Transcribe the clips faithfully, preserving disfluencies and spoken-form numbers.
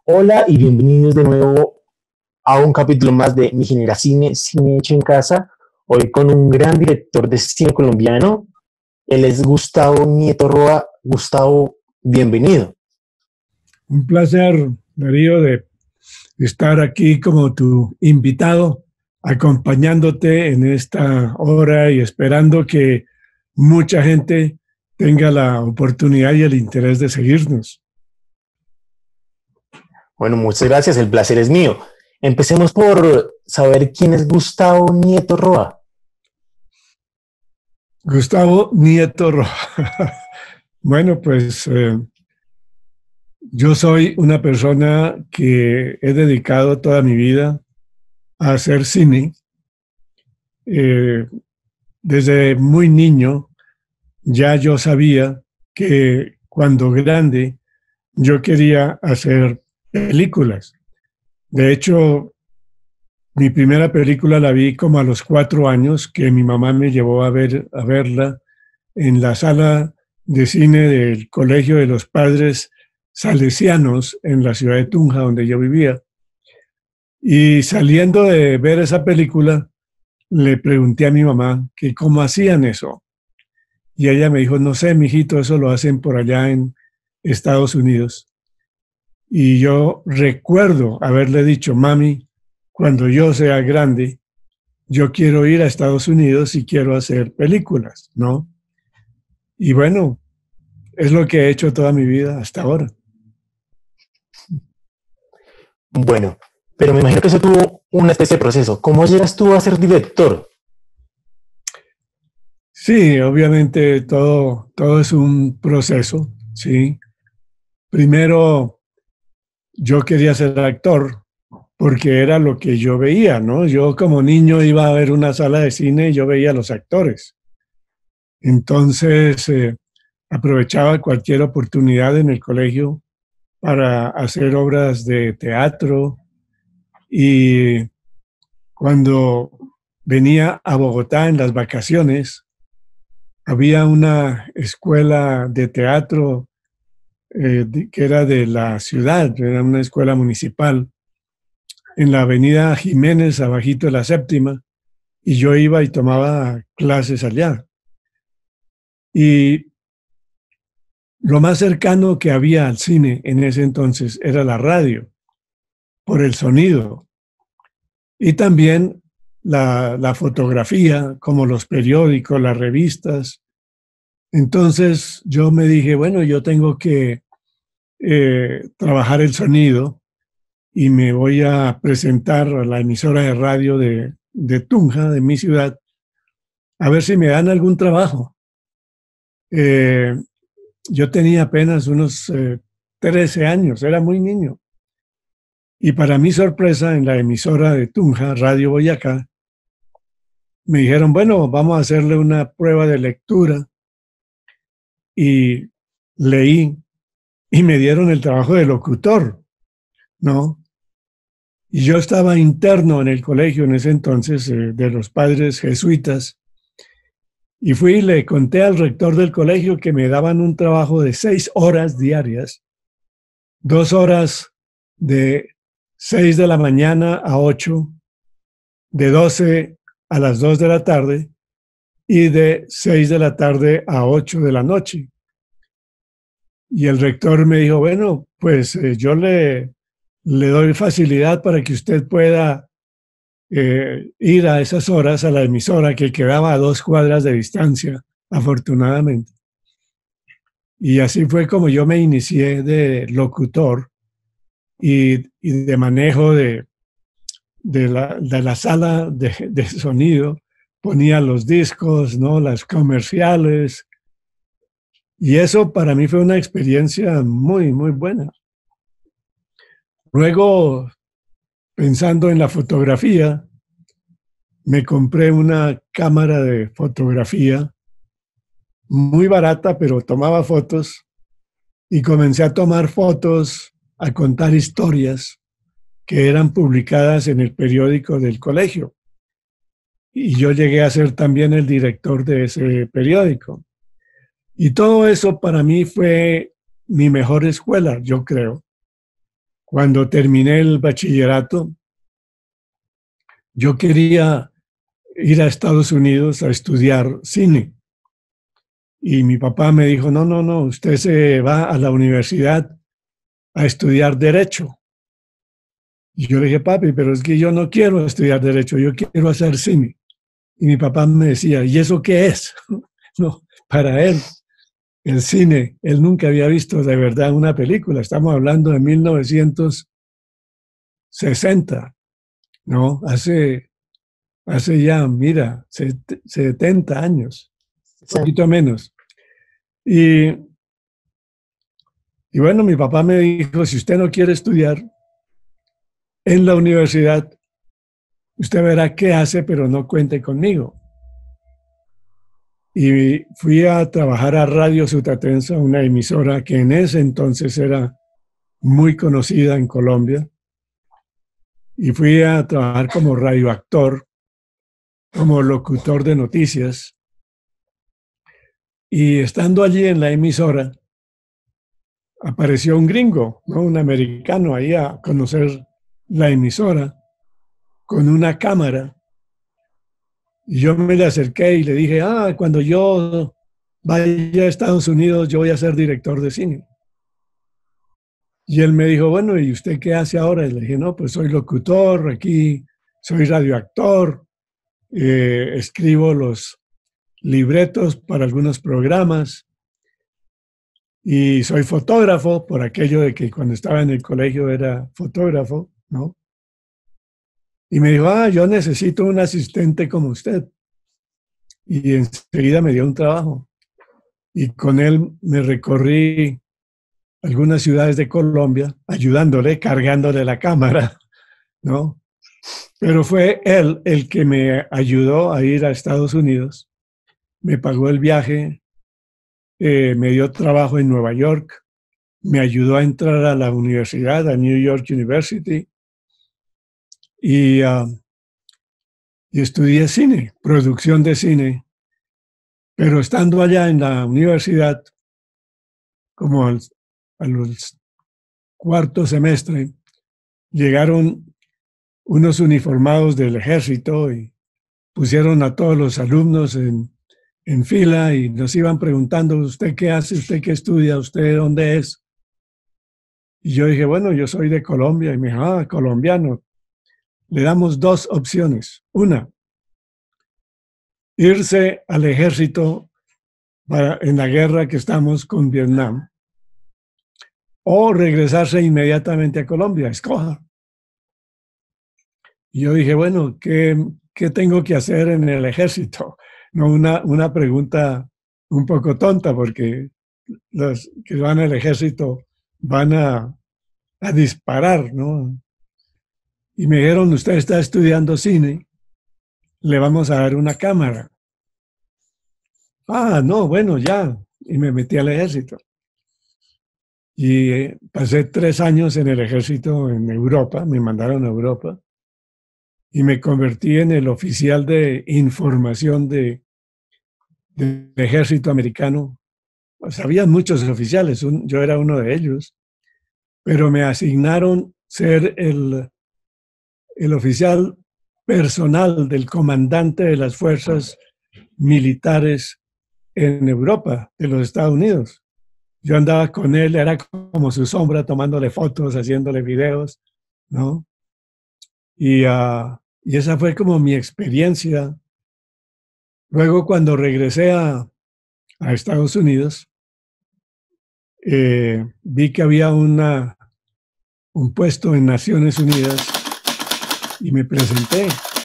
Hola y bienvenidos de nuevo a un capítulo más de Mi Genera Cine, Cine Hecho en Casa. Hoy con un gran director de cine colombiano. Él es Gustavo Nieto Roa. Gustavo, bienvenido. Un placer, Darío, de estar aquí como tu invitado, acompañándote en esta hora y esperando que mucha gente tenga la oportunidad y el interés de seguirnos. Bueno, muchas gracias, el placer es mío. Empecemos por saber quién es Gustavo Nieto Roa. Gustavo Nieto Roa. Bueno, pues eh, yo soy una persona que he dedicado toda mi vida a hacer cine. Eh, desde muy niño ya yo sabía que cuando grande yo quería hacer películas. De hecho, mi primera película la vi como a los cuatro años, que mi mamá me llevó a ver, a verla en la sala de cine del Colegio de los Padres Salesianos en la ciudad de Tunja, donde yo vivía. Y saliendo de ver esa película, le pregunté a mi mamá que cómo hacían eso. Y ella me dijo, no sé, mijito, eso lo hacen por allá en Estados Unidos. Y yo recuerdo haberle dicho, mami, cuando yo sea grande, yo quiero ir a Estados Unidos y quiero hacer películas, ¿no? Y bueno, es lo que he hecho toda mi vida hasta ahora. Bueno, pero me imagino que eso tuvo una especie de proceso. ¿Cómo llegas tú a ser director? Sí, obviamente todo, todo es un proceso, ¿sí? Primero, yo quería ser actor porque era lo que yo veía, ¿no? Yo como niño iba a ver una sala de cine y yo veía a los actores. Entonces, eh, aprovechaba cualquier oportunidad en el colegio para hacer obras de teatro y cuando venía a Bogotá en las vacaciones, había una escuela de teatro eh, que era de la ciudad, era una escuela municipal, en la avenida Jiménez, abajito de la Séptima, y yo iba y tomaba clases allá. Y lo más cercano que había al cine en ese entonces era la radio, por el sonido. Y también la, la fotografía, como los periódicos, las revistas. Entonces yo me dije, bueno, yo tengo que eh, trabajar el sonido y me voy a presentar a la emisora de radio de, de Tunja, de mi ciudad, a ver si me dan algún trabajo. Eh, yo tenía apenas unos eh, trece años, era muy niño. Y para mi sorpresa, en la emisora de Tunja, Radio Boyacá, me dijeron, bueno, vamos a hacerle una prueba de lectura. Y leí y me dieron el trabajo de locutor, ¿no? Y yo estaba interno en el colegio en ese entonces eh, de los padres jesuitas y fui y le conté al rector del colegio que me daban un trabajo de seis horas diarias, dos horas de seis de la mañana a ocho, de doce a las dos de la tarde y de seis de la tarde a ocho de la noche. Y el rector me dijo, bueno, pues eh, yo le, le doy facilidad para que usted pueda eh, ir a esas horas a la emisora que quedaba a dos cuadras de distancia, afortunadamente. Y así fue como yo me inicié de locutor y, y de manejo de, de, la, de la sala de, de sonido. Ponía los discos, ¿no? Las comerciales. Y eso para mí fue una experiencia muy, muy buena. Luego, pensando en la fotografía, me compré una cámara de fotografía muy barata, pero tomaba fotos y comencé a tomar fotos, a contar historias que eran publicadas en el periódico del colegio. Y yo llegué a ser también el director de ese periódico. Y todo eso para mí fue mi mejor escuela, yo creo, cuando terminé el bachillerato, yo quería ir a Estados Unidos a estudiar cine. Y mi papá me dijo, no, no, no, usted se va a la universidad a estudiar Derecho. Y yo le dije, papi, pero es que yo no quiero estudiar Derecho, yo quiero hacer cine. Y mi papá me decía, ¿y eso qué es? No, para él, el cine, él nunca había visto de verdad una película. Estamos hablando de mil novecientos sesenta, ¿no? Hace, hace ya, mira, setenta años, un Sí. poquito menos. Y, y bueno, mi papá me dijo, si usted no quiere estudiar en la universidad, usted verá qué hace, pero no cuente conmigo. Y fui a trabajar a Radio Sutatensa, una emisora que en ese entonces era muy conocida en Colombia. Y fui a trabajar como radioactor, como locutor de noticias. Y estando allí en la emisora, apareció un gringo, ¿no? Un americano ahí a conocer la emisora con una cámara. Y yo me le acerqué y le dije, ah, cuando yo vaya a Estados Unidos, yo voy a ser director de cine. Y él me dijo, bueno, ¿y usted qué hace ahora? Y le dije, no, pues soy locutor, aquí soy radioactor, eh, escribo los libretos para algunos programas y soy fotógrafo, por aquello de que cuando estaba en el colegio era fotógrafo, ¿no? Y me dijo, ah, yo necesito un asistente como usted. Y enseguida me dio un trabajo. Y con él me recorrí algunas ciudades de Colombia, ayudándole, cargándole la cámara, ¿no? Pero fue él el que me ayudó a ir a Estados Unidos, me pagó el viaje, eh, me dio trabajo en Nueva York, me ayudó a entrar a la universidad, a New York University, y, uh, y estudié cine, producción de cine. Pero estando allá en la universidad, como al, a los cuarto semestre, llegaron unos uniformados del ejército y pusieron a todos los alumnos en, en fila y nos iban preguntando, ¿usted qué hace? ¿Usted qué estudia? ¿Usted de dónde es? Y yo dije, bueno, yo soy de Colombia. Y me dijo, ah, colombiano. Le damos dos opciones. Una, irse al ejército para, en la guerra que estamos con Vietnam, o regresarse inmediatamente a Colombia. Escoja. Y yo dije, bueno, ¿qué, qué tengo que hacer en el ejército? No, una, una pregunta un poco tonta, porque los que van al ejército van a, a disparar, ¿no? Y me dijeron, usted está estudiando cine, le vamos a dar una cámara. Ah, no, bueno, ya. Y me metí al ejército. Y eh, pasé tres años en el ejército en Europa, me mandaron a Europa. Y me convertí en el oficial de información de, del ejército americano. Pues había muchos oficiales, un, yo era uno de ellos, pero me asignaron ser el, el oficial personal del comandante de las fuerzas militares en Europa, de los Estados Unidos. Yo andaba con él, era como su sombra, tomándole fotos, haciéndole videos, ¿no? Y, uh, y esa fue como mi experiencia. Luego, cuando regresé a, a Estados Unidos, eh, vi que había una, un puesto en Naciones Unidas y me presenté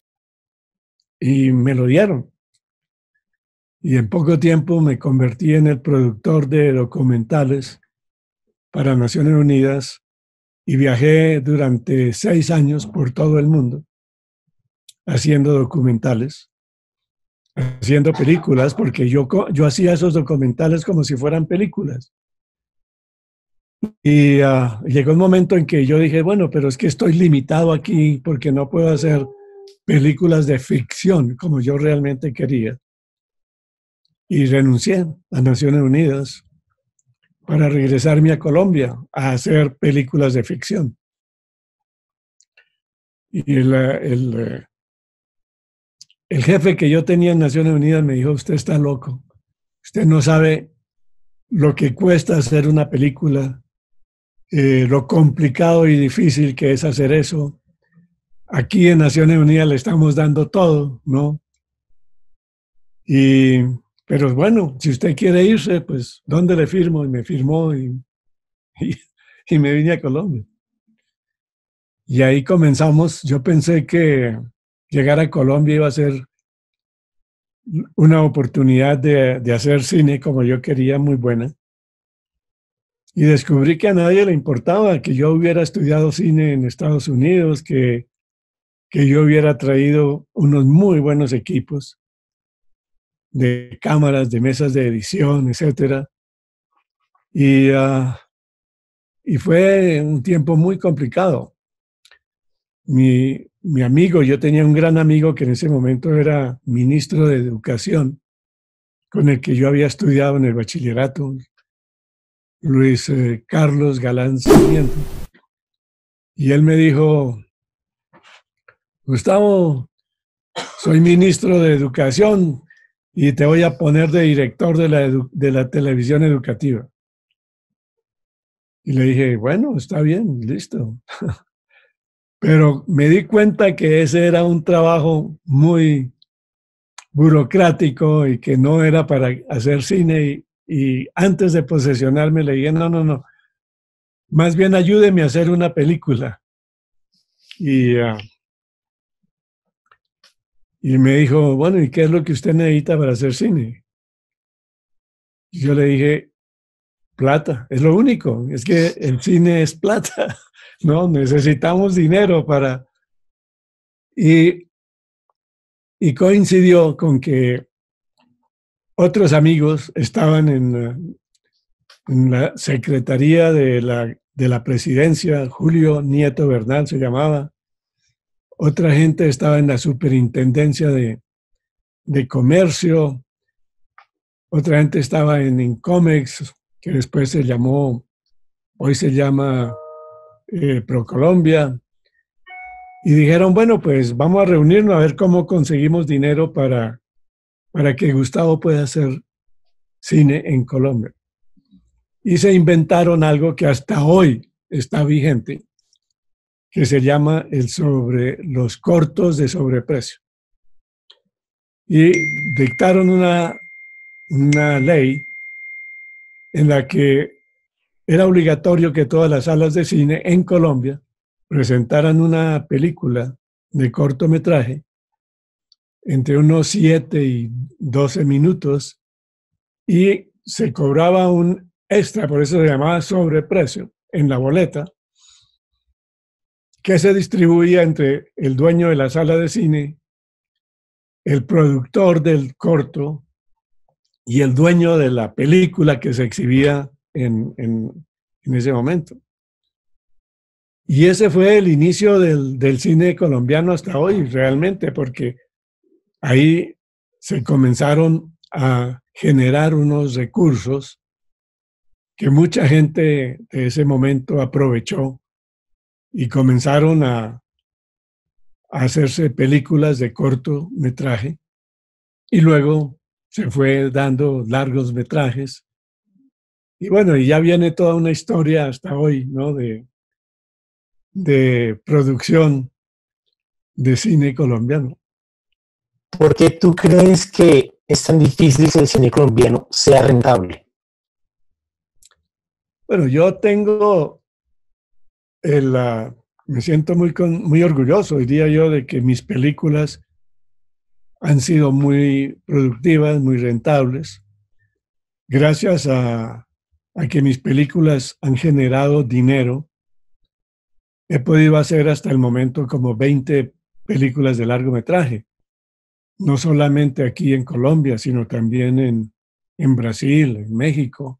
y me lo dieron. Y en poco tiempo me convertí en el productor de documentales para Naciones Unidas y viajé durante seis años por todo el mundo haciendo documentales, haciendo películas, porque yo, yo hacía esos documentales como si fueran películas. Y uh, llegó un momento en que yo dije, bueno, pero es que estoy limitado aquí porque no puedo hacer películas de ficción como yo realmente quería. Y renuncié a Naciones Unidas para regresarme a Colombia a hacer películas de ficción. Y el, el, el jefe que yo tenía en Naciones Unidas me dijo, usted está loco, usted no sabe lo que cuesta hacer una película, eh, lo complicado y difícil que es hacer eso. Aquí en Naciones Unidas le estamos dando todo, ¿no? Y, pero bueno, si usted quiere irse, pues, ¿dónde le firmo? Y me firmó y, y, y me vine a Colombia. Y ahí comenzamos. Yo pensé que llegar a Colombia iba a ser una oportunidad de, de hacer cine como yo quería, muy buena. Y descubrí que a nadie le importaba que yo hubiera estudiado cine en Estados Unidos, que, que yo hubiera traído unos muy buenos equipos de cámaras, de mesas de edición, etcétera. Y, uh, y fue un tiempo muy complicado. Mi, mi amigo, yo tenía un gran amigo que en ese momento era ministro de Educación, con el que yo había estudiado en el bachillerato, Luis eh, Carlos Galán Sarmiento. Y él me dijo, Gustavo, soy ministro de Educación y te voy a poner de director de la, de la televisión educativa. Y le dije, bueno, está bien, listo. Pero me di cuenta que ese era un trabajo muy burocrático y que no era para hacer cine. Y, y antes de posesionarme le dije, no, no, no, más bien ayúdeme a hacer una película. Y, uh, y me dijo, bueno, ¿y qué es lo que usted necesita para hacer cine? Y yo le dije, plata, es lo único, es que el cine es plata, ¿no? Necesitamos dinero para... Y, y coincidió con que otros amigos estaban en, en la Secretaría de la, de la Presidencia, Julio Nieto Bernal se llamaba. Otra gente estaba en la Superintendencia de, de Comercio. Otra gente estaba en Incomex, que después se llamó, hoy se llama eh, ProColombia. Y dijeron, bueno, pues vamos a reunirnos a ver cómo conseguimos dinero para, para que Gustavo pueda hacer cine en Colombia. Y se inventaron algo que hasta hoy está vigente, que se llama el sobre los cortos de sobreprecio. Y dictaron una, una ley en la que era obligatorio que todas las salas de cine en Colombia presentaran una película de cortometraje entre unos siete y doce minutos y se cobraba un extra, por eso se llamaba sobreprecio, en la boleta, que se distribuía entre el dueño de la sala de cine, el productor del corto y el dueño de la película que se exhibía en, en, en ese momento. Y ese fue el inicio del, del cine colombiano hasta hoy, realmente, porque ahí se comenzaron a generar unos recursos que mucha gente de ese momento aprovechó y comenzaron a, a hacerse películas de cortometraje y luego se fue dando largos metrajes. Y bueno, y ya viene toda una historia hasta hoy, ¿no? De, de producción de cine colombiano. ¿Por qué tú crees que es tan difícil que el cine colombiano sea rentable? Bueno, yo tengo el, uh, me siento muy, con, muy orgulloso, diría yo, de que mis películas han sido muy productivas, muy rentables, gracias a, a que mis películas han generado dinero. He podido hacer hasta el momento como veinte películas de largometraje, no solamente aquí en Colombia, sino también en, en Brasil, en México.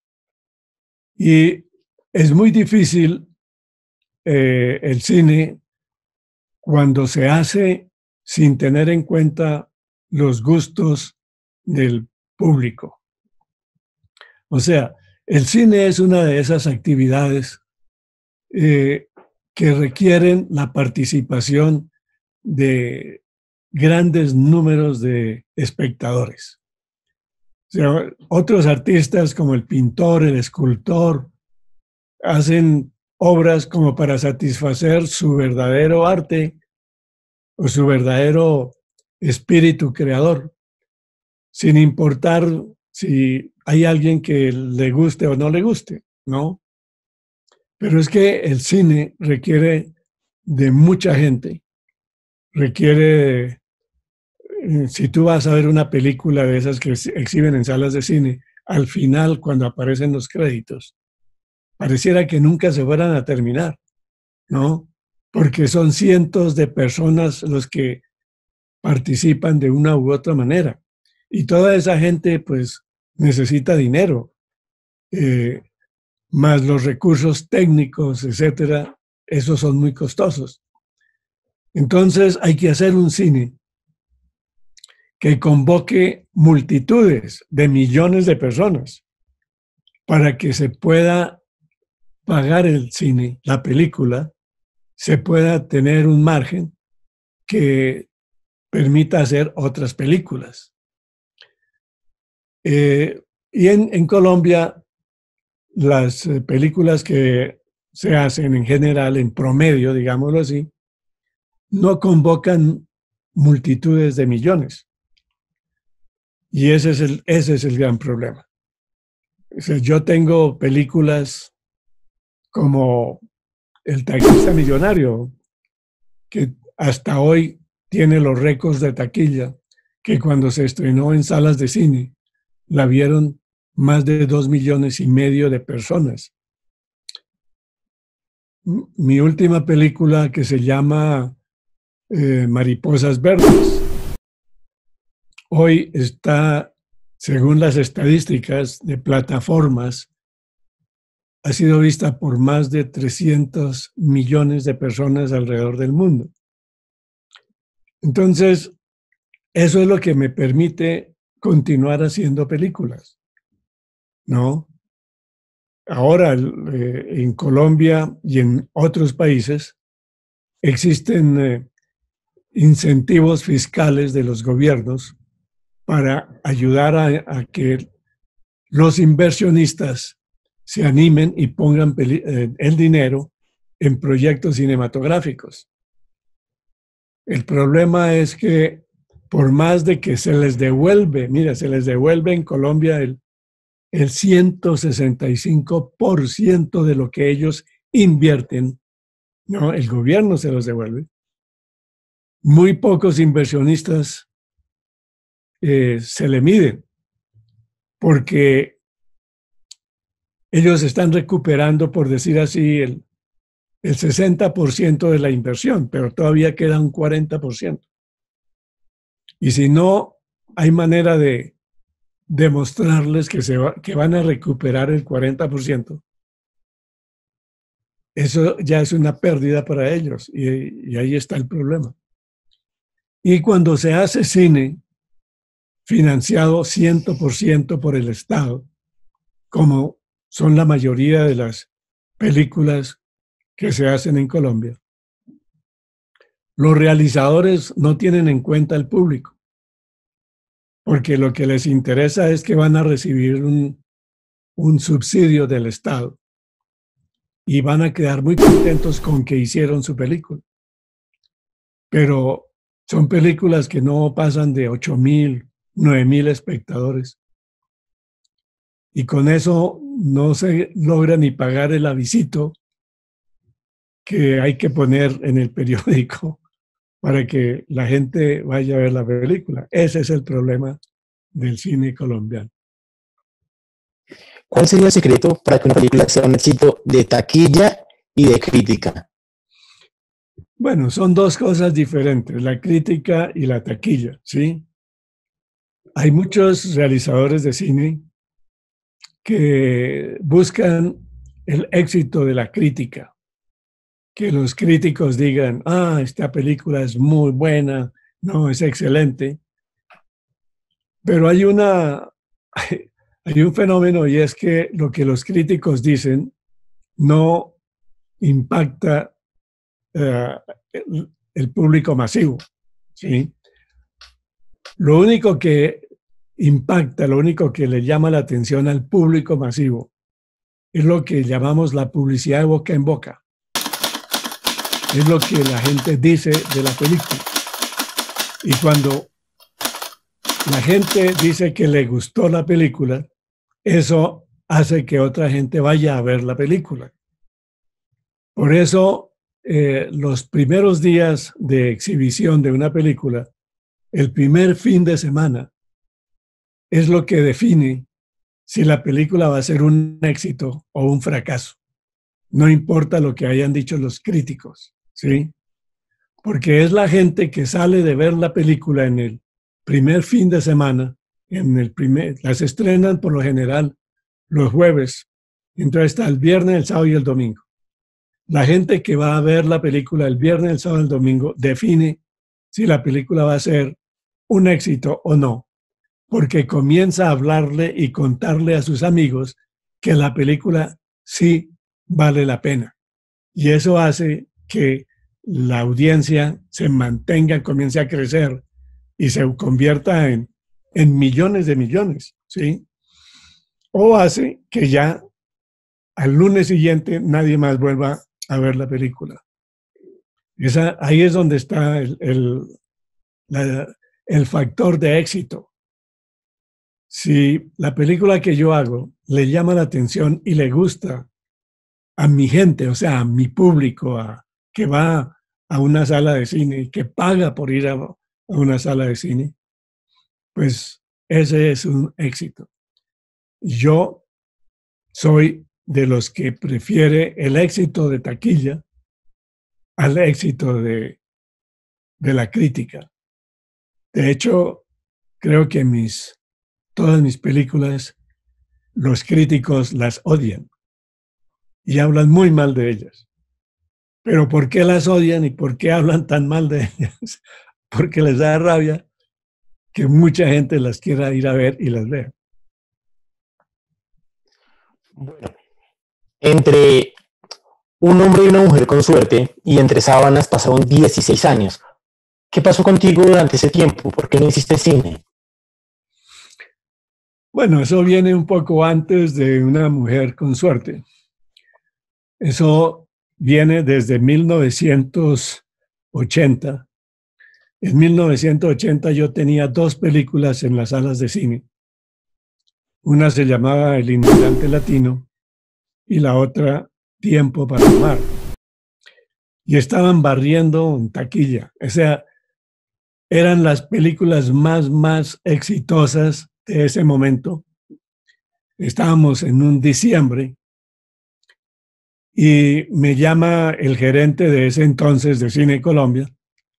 Y es muy difícil eh, el cine cuando se hace sin tener en cuenta los gustos del público. O sea, el cine es una de esas actividades eh, que requieren la participación de grandes números de espectadores. O sea, otros artistas como el pintor, el escultor, hacen obras como para satisfacer su verdadero arte o su verdadero espíritu creador, sin importar si hay alguien que le guste o no le guste, ¿no? Pero es que el cine requiere de mucha gente, requiere, eh, si tú vas a ver una película de esas que se exhiben en salas de cine, al final, cuando aparecen los créditos, pareciera que nunca se fueran a terminar, ¿no? Porque son cientos de personas los que participan de una u otra manera. Y toda esa gente, pues, necesita dinero, eh, más los recursos técnicos, etcétera, esos son muy costosos. Entonces hay que hacer un cine que convoque multitudes de millones de personas para que se pueda pagar el cine, la película, se pueda tener un margen que permita hacer otras películas. Eh, y en, en Colombia, las eh, películas que se hacen en general, en promedio, digámoslo así, no convocan multitudes de millones. Y ese es el, ese es el gran problema. O sea, yo tengo películas como El taxista millonario, que hasta hoy tiene los récords de taquilla, que cuando se estrenó en salas de cine, la vieron más de dos millones y medio de personas. Mi última película, que se llama eh, Mariposas Verdes, hoy está, según las estadísticas de plataformas, ha sido vista por más de trescientos millones de personas alrededor del mundo. Entonces, eso es lo que me permite continuar haciendo películas, ¿no? Ahora, eh, en Colombia y en otros países, existen eh, incentivos fiscales de los gobiernos para ayudar a, a que los inversionistas se animen y pongan eh, el dinero en proyectos cinematográficos. El problema es que por más de que se les devuelve, mira, se les devuelve en Colombia el, el ciento sesenta y cinco por ciento de lo que ellos invierten, ¿no? El gobierno se los devuelve. Muy pocos inversionistas eh, se le miden, porque ellos están recuperando, por decir así, el, el sesenta por ciento de la inversión, pero todavía queda un cuarenta por ciento. Y si no hay manera de demostrarles que, se va, que van a recuperar el cuarenta por ciento, eso ya es una pérdida para ellos, y, y ahí está el problema. Y cuando se hace cine financiado cien por ciento por el Estado, como son la mayoría de las películas que se hacen en Colombia, los realizadores no tienen en cuenta el público, porque lo que les interesa es que van a recibir un, un subsidio del Estado y van a quedar muy contentos con que hicieron su película. Pero son películas que no pasan de ocho mil, nueve mil espectadores. Y con eso no se logra ni pagar el avisito que hay que poner en el periódico para que la gente vaya a ver la película. Ese es el problema del cine colombiano. ¿Cuál sería el secreto para que una película sea un éxito de taquilla y de crítica? Bueno, son dos cosas diferentes, la crítica y la taquilla, ¿sí? Hay muchos realizadores de cine que buscan el éxito de la crítica, que los críticos digan, ah, esta película es muy buena, no, es excelente. Pero hay una, hay un fenómeno, y es que lo que los críticos dicen no impacta uh, el, el público masivo, ¿sí? Lo único que impacta, lo único que le llama la atención al público masivo es lo que llamamos la publicidad de boca en boca. Es lo que la gente dice de la película. Y cuando la gente dice que le gustó la película, eso hace que otra gente vaya a ver la película. Por eso, eh, los primeros días de exhibición de una película, el primer fin de semana, es lo que define si la película va a ser un éxito o un fracaso. No importa lo que hayan dicho los críticos, ¿sí? Porque es la gente que sale de ver la película en el primer fin de semana, en el primer, las estrenan por lo general los jueves, entonces está el viernes, el sábado y el domingo. La gente que va a ver la película el viernes, el sábado y el domingo define si la película va a ser un éxito o no, porque comienza a hablarle y contarle a sus amigos que la película sí vale la pena. Y eso hace que la audiencia se mantenga, comience a crecer y se convierta en, en millones de millones, ¿sí? O hace que ya al lunes siguiente nadie más vuelva a ver la película. Esa, ahí es donde está el, el, la, el factor de éxito. Si la película que yo hago le llama la atención y le gusta a mi gente, o sea, a mi público, a, que va a una sala de cine y que paga por ir a, a una sala de cine, pues ese es un éxito. Yo soy de los que prefiere el éxito de taquilla al éxito de, de la crítica. De hecho, creo que mis, todas mis películas, los críticos las odian y hablan muy mal de ellas. Pero ¿por qué las odian y por qué hablan tan mal de ellas? Porque les da rabia que mucha gente las quiera ir a ver y las vea. Bueno, entre un hombre y una mujer con suerte y entre sábanas pasaron dieciséis años. ¿Qué pasó contigo durante ese tiempo? ¿Por qué no hiciste cine? Bueno, eso viene un poco antes de Una mujer con suerte. Eso viene desde mil novecientos ochenta. En mil novecientos ochenta yo tenía dos películas en las salas de cine. Una se llamaba El inmigrante latino y la otra Tiempo para amar. Y estaban barriendo en taquilla. O sea, eran las películas más, más exitosas de ese momento. Estábamos en un diciembre y me llama el gerente de ese entonces de Cine Colombia,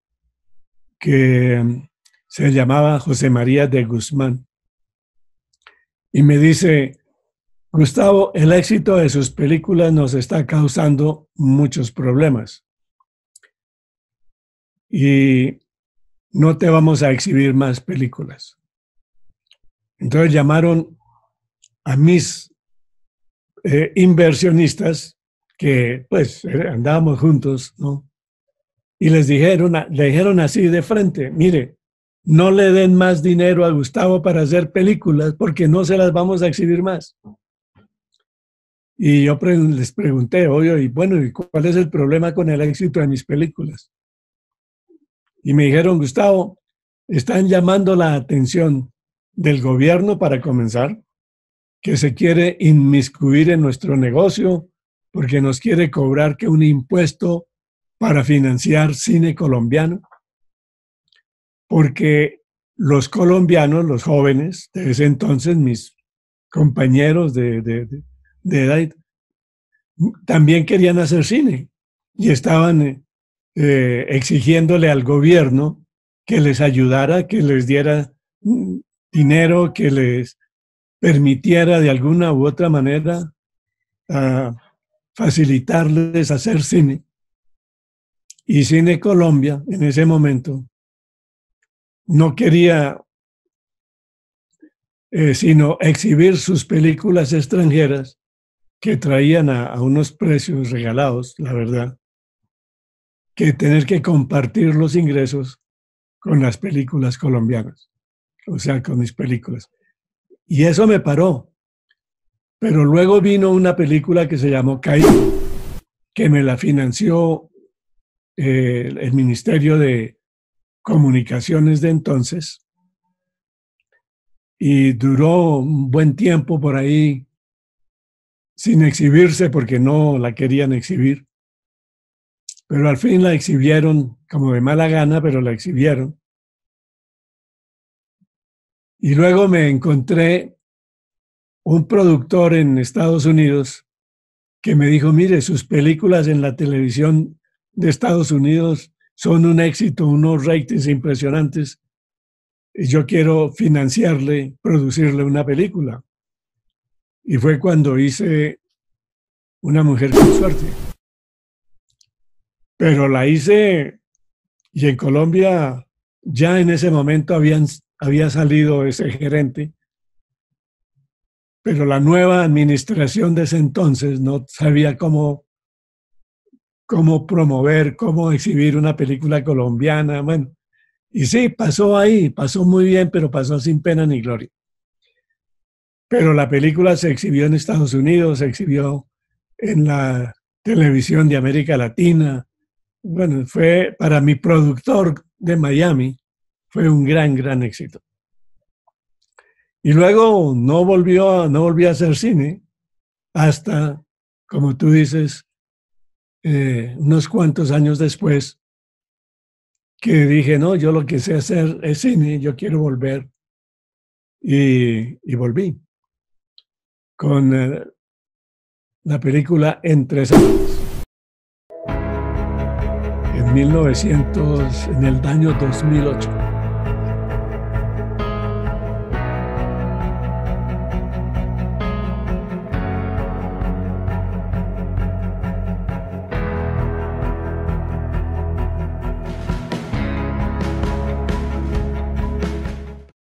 que se llamaba José María de Guzmán, y me dice: Gustavo, el éxito de sus películas nos está causando muchos problemas y no te vamos a exhibir más películas. Entonces llamaron a mis eh, inversionistas, que pues andábamos juntos, ¿no? Y les dijeron, le dijeron así de frente: mire, no le den más dinero a Gustavo para hacer películas porque no se las vamos a exhibir más. Y yo pre les pregunté, oye, y bueno, ¿y cuál es el problema con el éxito de mis películas? Y me dijeron: Gustavo, están llamando la atención del gobierno, para comenzar, que se quiere inmiscuir en nuestro negocio porque nos quiere cobrar que un impuesto para financiar cine colombiano, porque los colombianos, los jóvenes de ese entonces, mis compañeros de, de, de, de edad, también querían hacer cine y estaban eh, exigiéndole al gobierno que les ayudara, que les diera dinero, que les permitiera de alguna u otra manera uh, facilitarles hacer cine. Y Cine Colombia en ese momento no quería eh, sino exhibir sus películas extranjeras, que traían a, a unos precios regalados, la verdad, que tener que compartir los ingresos con las películas colombianas, o sea, con mis películas. Y eso me paró. Pero luego vino una película que se llamó Caído, que me la financió eh, el Ministerio de Comunicaciones de entonces, y duró un buen tiempo por ahí sin exhibirse porque no la querían exhibir. Pero al fin la exhibieron como de mala gana, pero la exhibieron. Y luego me encontré un productor en Estados Unidos que me dijo, mire, sus películas en la televisión de Estados Unidos son un éxito, unos ratings impresionantes, y yo quiero financiarle, producirle una película. Y fue cuando hice Una mujer con suerte. Pero la hice, y en Colombia ya en ese momento habían, había salido ese gerente, pero la nueva administración de ese entonces no sabía cómo, cómo promover, cómo exhibir una película colombiana. Bueno, y sí, pasó ahí, pasó muy bien, pero pasó sin pena ni gloria. Pero la película se exhibió en Estados Unidos, se exhibió en la televisión de América Latina. Bueno, fue para mi productor de Miami, fue un gran, gran éxito. Y luego no volvió, no volvió a hacer cine hasta, como tú dices, eh, unos cuantos años después, que dije, no, yo lo que sé hacer es cine, yo quiero volver. Y, y volví con eh, la película Entre Sábanas. En mil novecientos, en el año dos mil ocho.